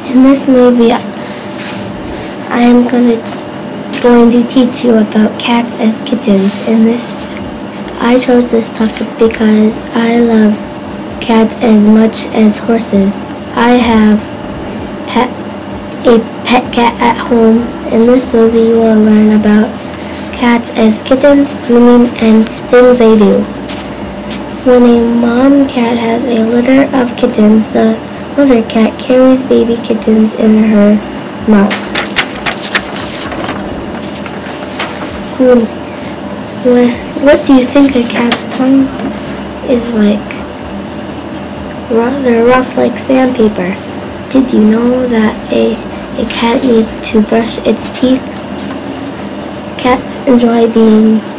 In this movie, I am going to teach you about cats as kittens. I chose this topic because I love cats as much as horses. I have a pet cat at home. In this movie, you will learn about cats as kittens, grooming, and things they do. When a mom cat has a litter of kittens, the mother cat carries baby kittens in her mouth. What do you think a cat's tongue is like? They're rough like sandpaper. Did you know that a cat needs to brush its teeth? Cats enjoy being